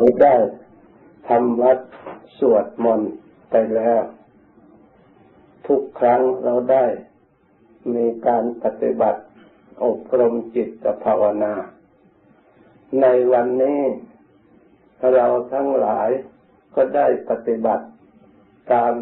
ได้ทำวัดสวดมนต์ไปแล้วทุกครั้งเราได้มีการปฏิบัติอบรมจิตภาวนาในวันนี้เราทั้งหลายก็ได้ปฏิบัติตาม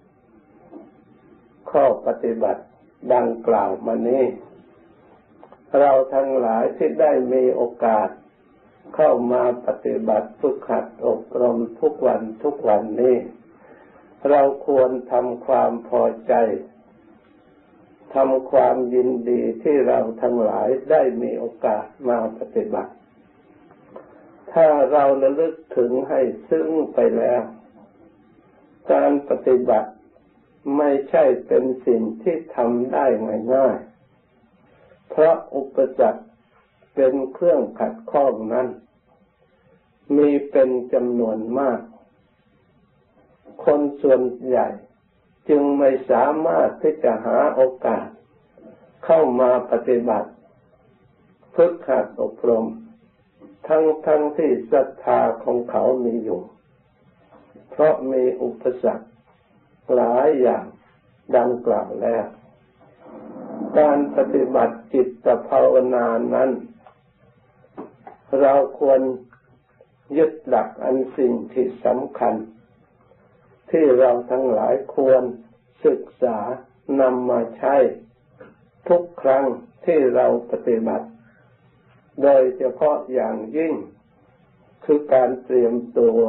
ข้อปฏิบัติดังกล่าวมานี้เราทั้งหลายที่ได้มีโอกาสเข้ามาปฏิบัติฝึกหัดอบรมทุกวันนี้เราควรทำความพอใจทำความยินดีที่เราทั้งหลายได้มีโอกาสมาปฏิบัติถ้าเราระลึกถึงให้ซึ้งไปแล้วการปฏิบัติไม่ใช่เป็นสิ่งที่ทำได้ง่ายๆเพราะอุปสรรคเป็นเครื่องขัดข้องนั้นมีเป็นจำนวนมากคนส่วนใหญ่จึงไม่สามารถที่จะหาโอกาสเข้ามาปฏิบัติฝึกหัดอบรมทั้งที่ศรัทธาของเขามีอยู่เพราะมีอุปสรรคหลายอย่างดังกล่าวแล้วการปฏิบัติจิตภาวนานั้นเราควรยึดหลักอันสิ่งที่สำคัญที่เราทั้งหลายควรศึกษานำมาใช้ทุกครั้งที่เราปฏิบัติโดยเฉพาะอย่างยิ่งคือการเตรียมตัว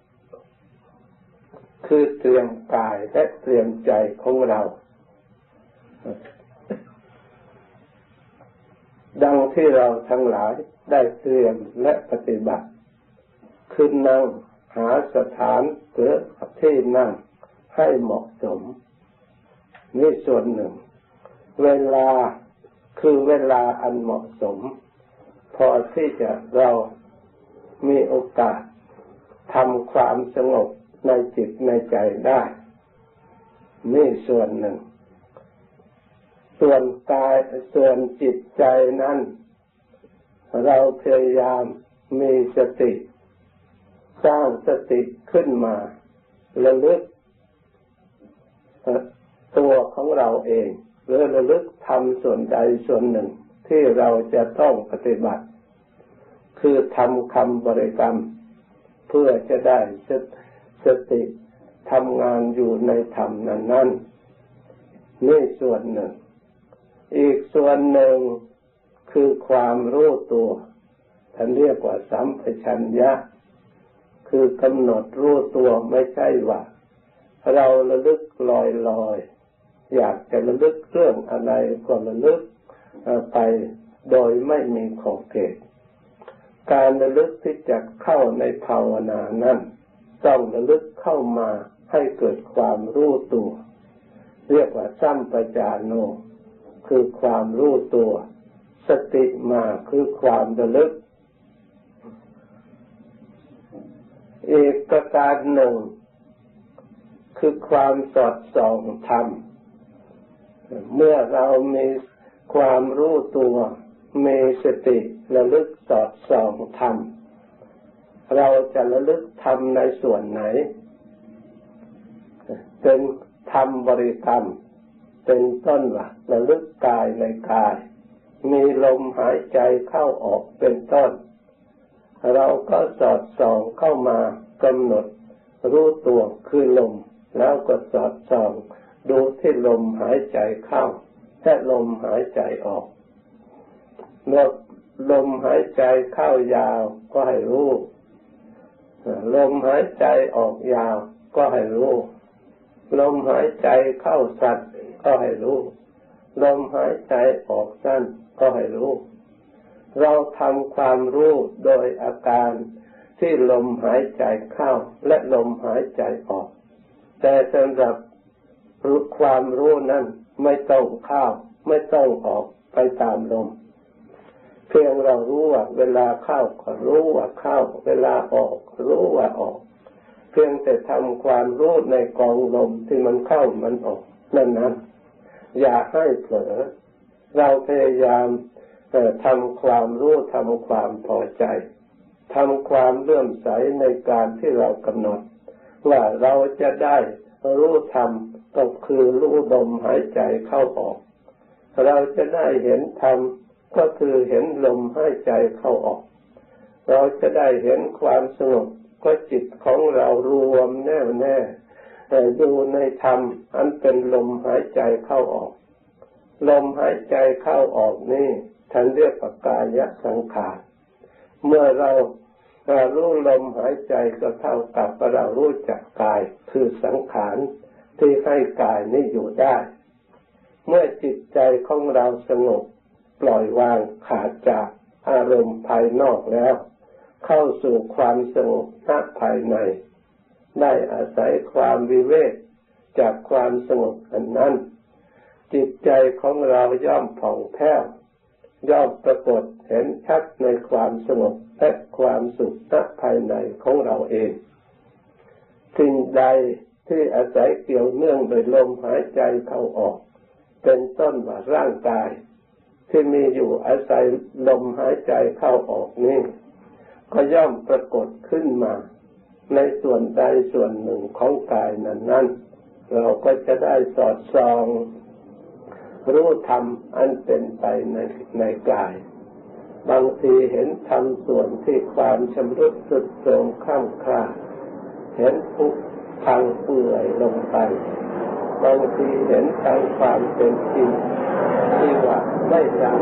คือเตรียมกายและเตรียมใจของเราดังที่เราทั้งหลายได้เตรียมและปฏิบัติคือนั่งหาสถานหรือที่นั่งให้เหมาะสมนี่ส่วนหนึ่งเวลาคือเวลาอันเหมาะสมพอที่จะเรามีโอกาสทำความสงบในจิตในใจได้นี่ส่วนหนึ่งส่วนกายส่วนจิตใจนั้นเราพยายามมีสติสร้างสติขึ้นมาระลึกตัวของเราเองหรือระลึกทำส่วนใดส่วนหนึ่งที่เราจะต้องปฏิบัติคือทำคำบริกรรมเพื่อจะได้สติทำงานอยู่ในธรรมนั้นนี่ส่วนหนึ่งอีกส่วนหนึ่งคือความรู้ตัวท่านเรียกว่าสัมปชัญญะคือกำหนดรู้ตัวไม่ใช่ว่าเราระลึกลอยอยากจะระลึกเรื่องอะไรก็ระลึกไปโดยไม่มีขอบเขตการระลึกที่จะเข้าในภาวนานั้นต้องระลึกเข้ามาให้เกิดความรู้ตัวเรียกว่าสัมปจาโนคือความรู้ตัวสติมาคือความระลึกอีกประการหนึ่งคือความสอดส่องธรรมเมื่อเรามีความรู้ตัวมีสติระลึกสอดส่องธรรมเราจะระลึกธรรมในส่วนไหนเป็นธรรมบริกรรมเป็นต้นว่าระลึกกายในกายมีลมหายใจเข้าออกเป็นต้นเราก็สอดส่องเข้ามากำหนดรู้ตัวคือลมแล้วก็สอดส่องดูที่ลมหายใจเข้าและลมหายใจออกเมื่อลมหายใจเข้ายาวก็ให้รู้ลมหายใจออกยาวก็ให้รู้ลมหายใจเข้าสั้นก็ให้รู้ลมหายใจออกสั้นก็ให้รู้เราทำความรู้โดยอาการที่ลมหายใจเข้าและลมหายใจออกแต่สำหรับความรู้นั้นไม่ต้องเข้าไม่ต้องออกไปตามลมเพียงเรารู้ว่าเวลาเข้าก็รู้ว่าเข้าเวลาออกรู้ว่าออกเพียงแต่ทำความรู้ในกองลมที่มันเข้ามันออกนั้นอย่าให้เผลอเราพยายามทำความรู้ทำความพอใจทำความเลื่อมใสในการที่เรากำหนดว่าเราจะได้รู้ธรรมก็คือรู้ลมหายใจเข้าออกเราจะได้เห็นธรรมก็คือเห็นลมหายใจเข้าออกเราจะได้เห็นความสงบก็จิตของเรารวมแน่วแน่อยู่ในธรรมอันเป็นลมหายใจเข้าออกลมหายใจเข้าออกนี่ท่านเรียกว่ากายสังขารเมื่อเรารู้ลมหายใจก็เท่ากับเรารู้จักกายคือสังขารที่ให้กายนี้อยู่ได้เมื่อจิตใจของเราสงบปล่อยวางขาดจากอารมณ์ภายนอกแล้วเข้าสู่ความสงบณภายในได้อาศัยความวิเวกจากความสงบอันนั้นจิตใจของเราย่อมผ่องแผ้วย่อมปรากฏเห็นชัดในความสงบและความสุขณภายในของเราเองสิ่งใดที่อาศัยเกี่ยวเนื่องโดยลมหายใจเข้าออกเป็นต้นว่าร่างกายที่มีอยู่อาศัยลมหายใจเข้าออกนี้ก็ย่อมปรากฏขึ้นมาในส่วนใดส่วนหนึ่งของกายนั้นเราก็จะได้สอดส่องรู้ธรรมอันเป็นไปในกายบางทีเห็นธรรมส่วนที่ความชำรุดทรุดโทรมคร่ำคร่าเห็นผุพังเปื่อยลงไปบางทีเห็นตามความเป็นจริงที่ว่าไม่ได้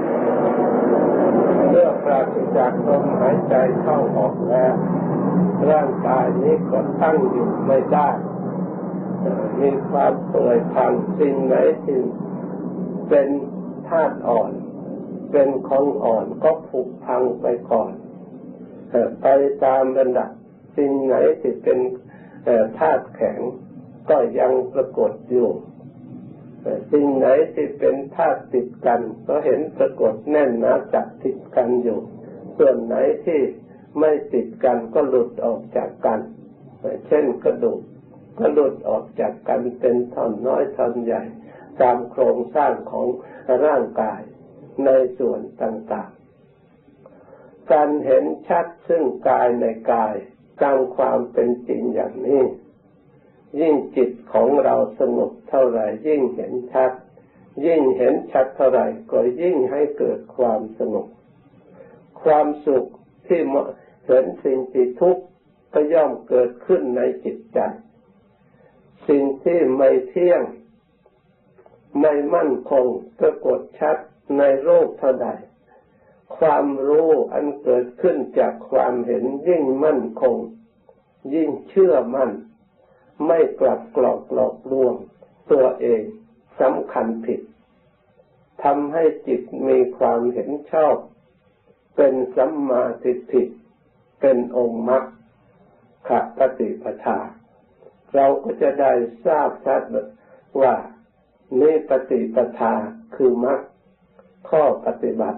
เมื่อปราศจากลมหายใจเข้าออกแล้วร่างกายนี้ก็ตั้งอยู่ไม่ได้มีความเปื่อยพังสิ่งไหนที่เป็นธาตุอ่อนเป็นของอ่อนก็ผุพังไปก่อนไปตามระดับสิ่งไหนที่เป็นธาตุแข็งก็ยังปรากฏอยู่สิ่งไหนที่เป็นธาตุติดกันก็เห็นปรากฏแน่นหนาจับติดกันอยู่ส่วนไหนที่ไม่ติดกันก็หลุดออกจากกันเช่นกระดูกก็หลุดออกจากกันเป็นท่อนน้อยท่อนใหญ่ตามโครงสร้างของร่างกายในส่วนต่างๆการเห็นชัดซึ่งกายในกายตามความเป็นจริงอย่างนี้ยิ่งจิตของเราสงบเท่าไหร่ยิ่งเห็นชัดยิ่งเห็นชัดเท่าไหร่ก็ยิ่งให้เกิดความสงบความสุขที่เห็นสิ่งที่ทุกข์ก็ย่อมเกิดขึ้นในจิตใจสิ่งที่ไม่เที่ยงไม่มั่นคงปรากฏชัดในโลกเท่าใดความรู้อันเกิดขึ้นจากความเห็นยิ่งมั่นคงยิ่งเชื่อมั่นไม่กลับกรอกหลอกลวงตัวเองสำคัญผิดทำให้จิตมีความเห็นชอบเป็นสัมมาทิฏฐิเป็นองค์มรรคปฏิปทาเราก็จะได้ทราบชัดว่านี่ปฏิปทาคือมรรคข้อปฏิบัติ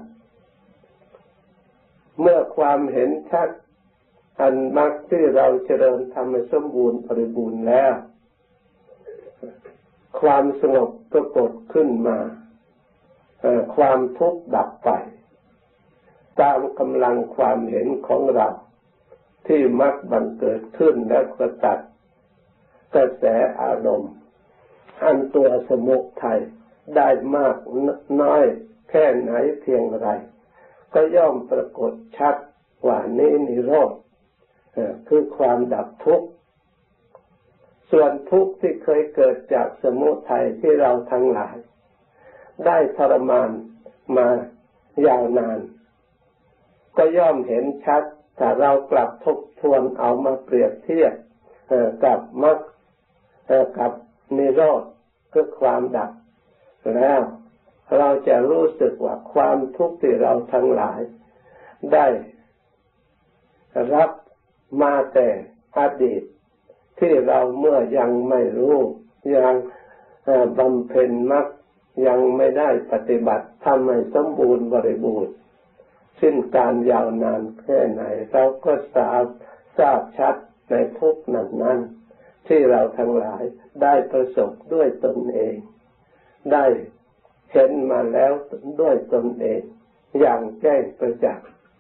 เมื่อความเห็นชัดอันมรรคที่เราเจริญทำให้สมบูรณ์บริบูรณ์แล้วความสงบปรากฏขึ้นมาความทุกข์ดับไปตามกำลังความเห็นของเราที่มรรคบังเกิดขึ้นแล้วก็ตัดกระแสอารมณ์อันตัวสมุทัยได้มากน้อยแค่ไหนเพียงไรก็ย่อมปรากฏชัดว่านี้นิโรธคือความดับทุกข์ส่วนทุกข์ที่เคยเกิดจากสมุทัยที่เราทั้งหลายได้ทรมานมายาวนานก็ย่อมเห็นชัดถ้าเรากลับทบทวนเอามาเปรียบเทียบกับมรรคกับนิโรธคือความดับแล้วเราจะรู้สึกว่าความทุกข์ที่เราทั้งหลายได้รับมาแต่อดีตที่เราเมื่อยังไม่รู้ยังบำเพ็ญมรรคยังไม่ได้ปฏิบัติทำให้สมบูรณ์บริบูรณ์สิ้นการยาวนานแค่ไหนเราก็ทราบชัดในทุกข์นั้นที่เราทั้งหลายได้ประสบด้วยตนเองได้เห็นมาแล้วด้วยตนเองอย่างแจ้งประจักษ์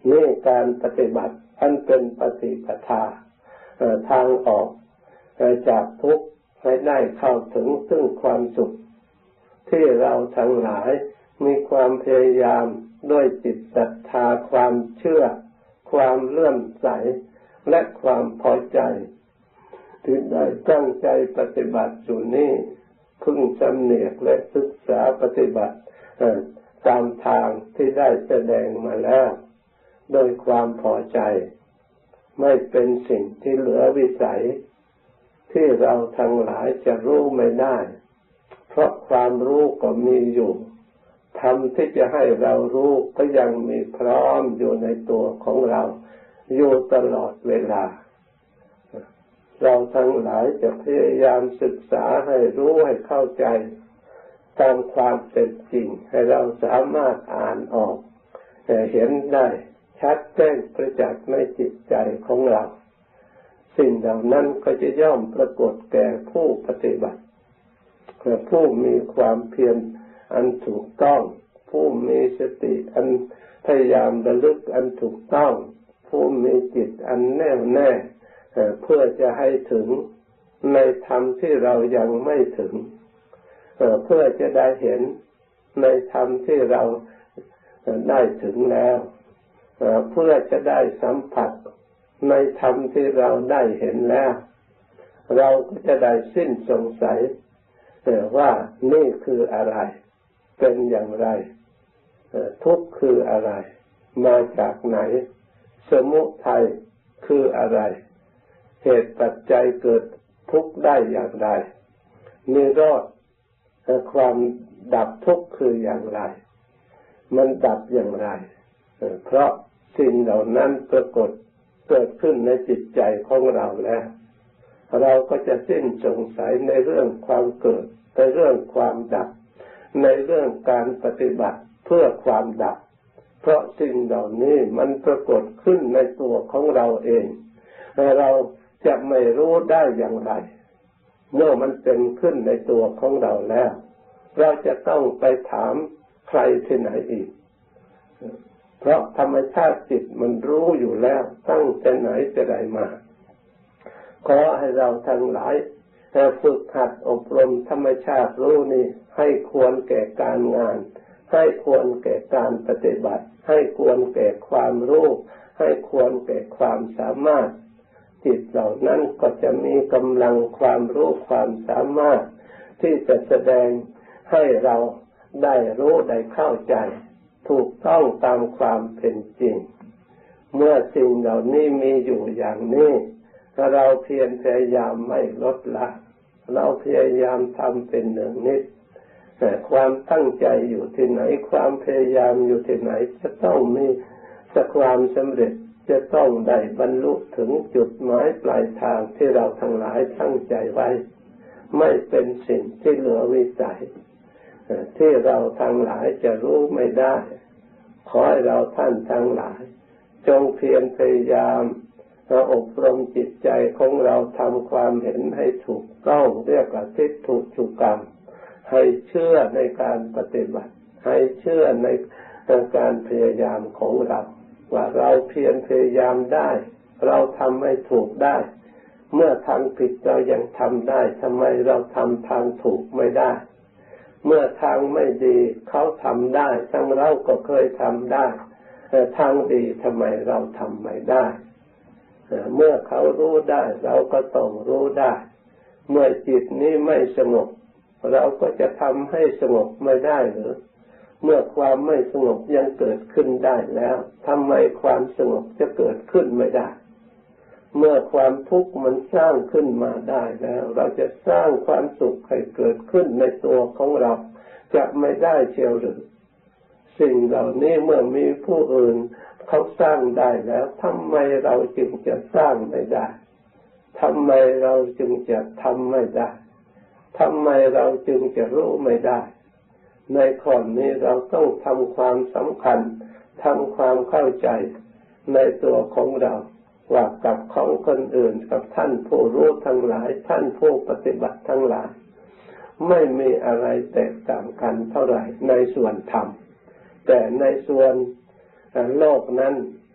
นี่การปฏิบัติอันเป็นปฏิปทาทางออกจากทุกข์ให้ได้เข้าถึงซึ่งความสุขที่เราทั้งหลายมีความพยายามด้วยจิตศรัทธาความเชื่อความเลื่อมใสและความพอใจที่ได้ตั้งใจปฏิบัติอยู่นี้พึงสำเนียกและศึกษาปฏิบัติตามทางที่ได้แสดงมาแล้วโดยความพอใจไม่เป็นสิ่งที่เหลือวิสัยที่เราทั้งหลายจะรู้ไม่ได้เพราะความรู้ก็มีอยู่ธรรมที่จะให้เรารู้ก็ยังมีพร้อมอยู่ในตัวของเราอยู่ตลอดเวลาเราทั้งหลายจะพยายามศึกษาให้รู้ให้เข้าใจตามความเป็นจริงให้เราสามารถอ่านออกเห็นได้ชัดแจ้งประจักษ์ในจิตใจของเราสิ่งเหล่านั้นก็จะย่อมปรากฏแก่ผู้ปฏิบัติผู้มีความเพียรอันถูกต้องผู้มีสติอันพยายามระลึกอันถูกต้องผู้มีจิตอันแน่วแน่เพื่อจะให้ถึงในธรรมที่เรายังไม่ถึงเพื่อจะได้เห็นในธรรมที่เราได้ถึงแล้วเพื่อจะได้สัมผัสในธรรมที่เราได้เห็นแล้วเราก็จะได้สิ้นสงสัยว่านี่คืออะไรเป็นอย่างไรทุกข์คืออะไรมาจากไหนสมุทัยคืออะไรเหตุปัจจัยเกิดทุกข์ได้อย่างไรนิโรธความดับทุกข์คืออย่างไรมันดับอย่างไรเพราะสิ่งเหล่านั้นปรากฏเกิดขึ้นในจิตใจของเราแล้วเราก็จะสิ้นสงสัยในเรื่องความเกิดในเรื่องความดับในเรื่องการปฏิบัติเพื่อความดับเพราะสิ่งเหล่านี้มันปรากฏขึ้นในตัวของเราเองเราจะไม่รู้ได้อย่างไรเมื่อมันเป็นขึ้นในตัวของเราแล้วเราจะต้องไปถามใครที่ไหนอีกเพราะธรรมชาติจิตมันรู้อยู่แล้วตั้งแต่ไหนแต่ใดมาขอให้เราทั้งหลายฝึกหัดอบรมธรรมชาติรู้นี่ให้ควรแก่การงานให้ควรแก่การปฏิบัติให้ควรแก่ความรู้ให้ควรแก่ความสามารถจิตเหล่านั้นก็จะมีกำลังความรู้ความสามารถที่จะแสดงให้เราได้รู้ได้เข้าใจถูกต้องตามความเป็นจริงเมื่อสิ่งเหล่านี้มีอยู่อย่างนี้เราเพียรพยายามไม่ลดละเราพยายามทำเป็นหนึ่งนิดแต่ความตั้งใจอยู่ที่ไหนความพยายามอยู่ที่ไหนจะต้องมีความสำเร็จจะต้องได้บรรลุถึงจุดหมายปลายทางที่เราทั้งหลายตั้งใจไว้ไม่เป็นสิ่งที่เหลือวิสัยที่เราทั้งหลายจะรู้ไม่ได้ขอให้เราท่านทั้งหลายจงเพียรพยายามอบรมจิตใจของเราทำความเห็นให้ถูกต้องเรียกว่าทิฏฐุจุกรรมให้เชื่อในการปฏิบัติให้เชื่อในการพยายามของเราว่าเราเพียรพยายามได้เราทำให้ถูกได้เมื่อทางผิดเรายังทำได้ทำไมเราทำทางถูกไม่ได้เมื่อทางไม่ดีเขาทำได้ทั้งเราก็เคยทำได้แต่ทางดีทำไมเราทำไม่ได้เมื่อเขารู้ได้เราก็ต้องรู้ได้เมื่อจิตนี้ไม่สงบเราก็จะทำให้สงบไม่ได้หรือเมื่อความไม่สงบยังเกิดขึ้นได้แล้วทำไมความสงบจะเกิดขึ้นไม่ได้เมื่อความทุกข์มันสร้างขึ้นมาได้แล้วเราจะสร้างความสุขให้เกิดขึ้นในตัวของเราจะไม่ได้เชียวหรือสิ่งเหล่านี้เมื่อมีผู้อื่นเขาสร้างได้แล้วทำไมเราจึงจะสร้างไม่ได้ทำไมเราจึงจะทำไม่ได้ทำไมเราจึงจะรู้ไม่ได้ในข้อนี้เราต้องทำความสำคัญทำความเข้าใจในตัวของเราว่ากับของคนอื่นกับท่านผู้รู้ทั้งหลายท่านผู้ปฏิบัติทั้งหลายไม่มีอะไรแตกต่างกันเท่าไหร่ในส่วนธรรมแต่ในส่วนโลกนั้น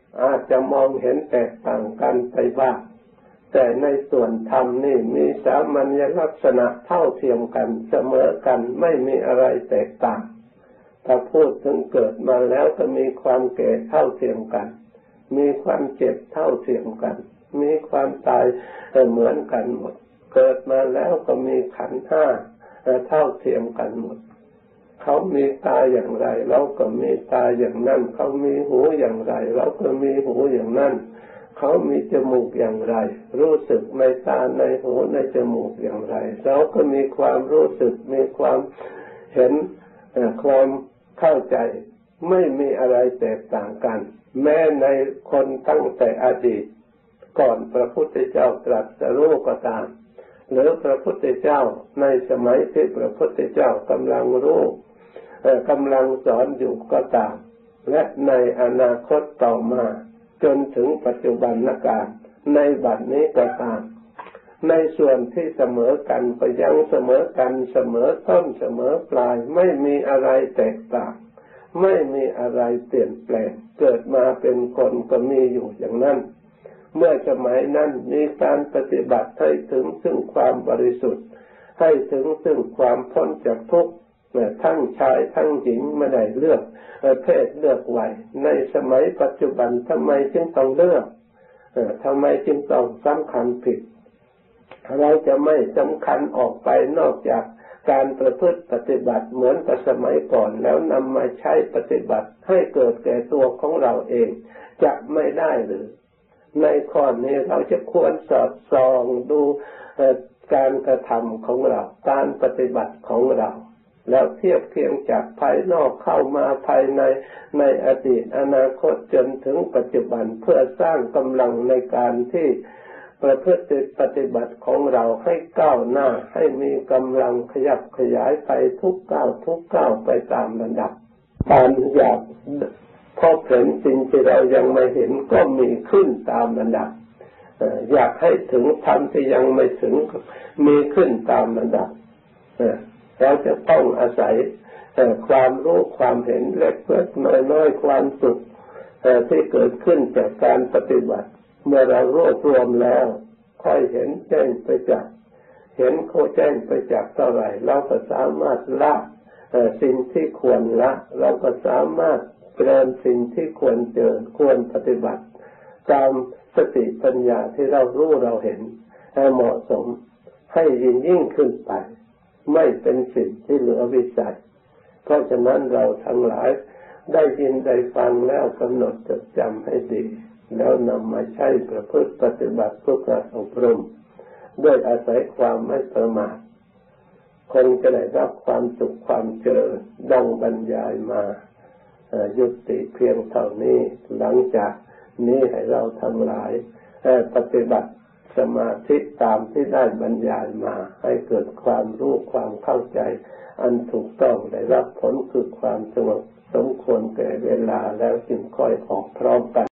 อาจจะมองเห็นแตกต่างกันไปบ้างแต่ในส่วนธรรมนี่มีสามัญลักษณะเท่าเทียมกันเสมอกันไม่มีอะไรแตกต่างถ้าพูดถึงเกิดมาแล้วก็มีความแก่เท่าเทียมกันมีความเจ็บเท่าเทียมกันมีความตายเหมือนกันหมดเกิดมาแล้วก็มีขันธ์ห้าเท่าเทียมกันหมดเขามีตาอย่างไรเราก็มีตาอย่างนั้นเขามีหูอย่างไรเราก็มีหูอย่างนั้นเขามีจมูกอย่างไรรู้สึกในตาในหูในจมูกอย่างไรเราก็มีความรู้สึกมีความเห็นความเข้าใจไม่มีอะไรแตกต่างกันแม้ในคนตั้งแต่อดีตก่อนพระพุทธเจ้าตรัสรู้ก็ตามหรือพระพุทธเจ้าในสมัยที่พระพุทธเจ้ากำลังรู้กำลังสอนอยู่ก็ตามและในอนาคตต่อมาจนถึงปัจจุบันการในบัดนี้ก็ตามในส่วนที่เสมอกันก็ยังเสมอกันเสมอต้นเสมอปลายไม่มีอะไรแตกต่างไม่มีอะไรเปลี่ยนแปลงเกิดมาเป็นคนก็มีอยู่อย่างนั้นเมื่อสมัยนั้นมีการปฏิบัติให้ถึงซึ่งความบริสุทธิ์ให้ถึงซึ่งความพ้นจากทุกข์ทั้งชายทั้งหญิงไม่ได้เลือกเพศเลือกวัยในสมัยปัจจุบันทำไมจึงต้องเลือกทำไมจึงต้องสำคัญผิดเราจะไม่สำคัญออกไปนอกจากการประพฤติปฏิบัติเหมือนกับสมัยก่อนแล้วนำมาใช้ปฏิบัติให้เกิดแก่ตัวของเราเองจะไม่ได้หรือในข้อนี้เราจะควรสอดส่องดูการกระทำของเราการปฏิบัติของเราแล้วเทียบเคียงจากภายนอกเข้ามาภายในอดีตอนาคตจนถึงปัจจุบันเพื่อสร้างกำลังในการที่ประพฤติปฏิบัติของเราให้ก้าวหน้าให้มีกำลังขยับขยายไปทุกก้าวไปตามระดับการอยากพบเห็นสิ่งที่เรายังไม่เห็นก็มีขึ้นตามระดับอยากให้ถึงธรรมที่ยังไม่ถึงมีขึ้นตามระดับเราจะต้องอาศัยความรู้ความเห็นเล็กๆน้อยๆความสุขที่เกิดขึ้นจากการปฏิบัติเมื่อเรารวบรวมแล้วค่อยเห็นแจ้งไปจากเห็นโคแจ้งไปจากเท่าไหร่เราก็สามารถละสิ่งที่ควรละเราก็สามารถเจริญสิ่งที่ควรเจริญควรปฏิบัติตามสติปัญญาที่เรารู้เราเห็นให้เหมาะสมให้ยิ่งขึ้นไปไม่เป็นสิ่งที่เหลือวิสัยเพราะฉะนั้นเราทั้งหลายได้ยินได้ฟังแล้วกำหนดจดจำให้ดีแล้วนำมาใช้ประพฤติปฏิบัติเพื่อการอบรมด้วยอาศัยความไม่ประมาทคงจะได้รับความสุขความเจริญดังบรรยายมายุติเพียงเท่านี้หลังจากนี้ให้เราทั้งหลายปฏิบัติสมาธิตามที่ได้บรรยายมาให้เกิดความรู้ความเข้าใจอันถูกต้องได้รับผลคือความสงบสมควรแก่เวลาแล้วจึงค่อยออกพร้อมกัน